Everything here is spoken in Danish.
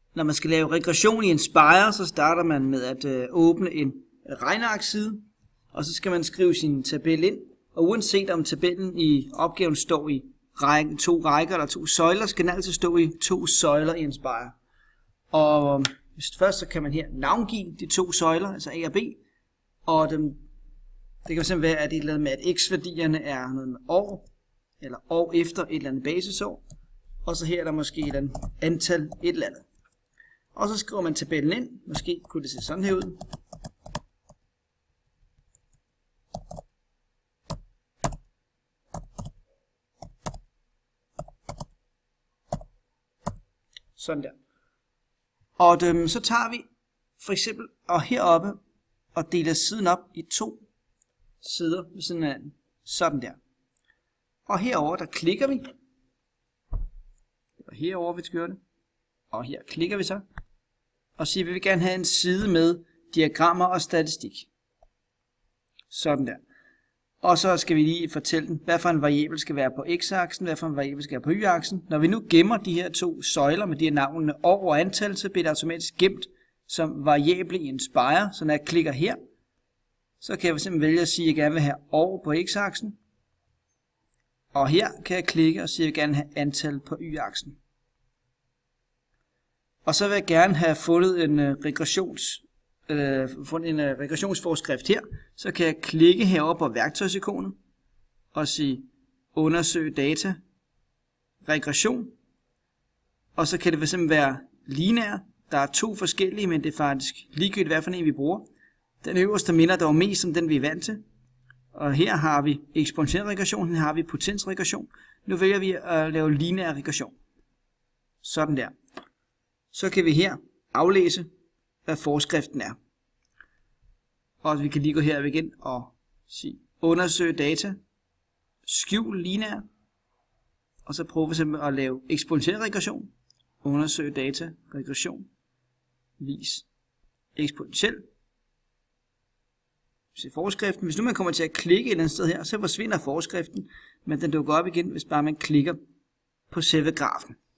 Når man skal lave regression i Inspire, så starter man med at åbne en regnearkside, og så skal man skrive sin tabel ind. Og uanset om tabellen i opgaven står i to rækker eller to søjler, skal den altid stå i to søjler i Inspire. Og først så kan man her navngive de to søjler, altså A og B, og det kan simpelthen være, at et eller andet med, at x-værdierne er noget med år, eller år efter et eller andet basisår, og så her er der måske et eller andet antal et eller andet. Og så skriver man tabellen ind, måske kunne det se sådan her ud. Sådan der. Og så tager vi for eksempel og heroppe og deler siden op i to sider ved siden af hinanden. Sådan der. Og herover der klikker vi. Og herover vi skal gøre det. Og her klikker vi så. Og siger, vi vil gerne have en side med diagrammer og statistik. Sådan der. Og så skal vi lige fortælle den, hvad for en variabel skal være på x-aksen, hvad for en variabel skal være på y-aksen. Når vi nu gemmer de her to søjler med de her navnene år og antal, så bliver det automatisk gemt som variable i Inspire. Så når jeg klikker her, så kan jeg simpelthen vælge at sige, at jeg gerne vil have år på x-aksen. Og her kan jeg klikke og sige, at jeg gerne vil have antal på y-aksen. Og så vil jeg gerne have fundet en regressionsforskrift her. Så kan jeg klikke heroppe på værktøjsikonet og sige undersøg data, regression. Og så kan det simpelthen være lineær. Der er to forskellige, men det er faktisk ligegyldigt, hvad for en vi bruger. Den øverste minder dog mest om den, vi er vant til. Og her har vi eksponentiel regression, her har vi potensregression. Nu vælger vi at lave lineær regression. Sådan der. Så kan vi her aflæse, hvad forskriften er. Og vi kan lige gå her igen og sige undersøg data, skjul lineær, og så prøver vi simpelthen at lave eksponentiel regression, undersøg data, regression, vis eksponentiel. Se forskriften. Hvis nu man kommer til at klikke et eller andet sted her, så forsvinder forskriften, men den dukker op igen, hvis bare man klikker på selve grafen.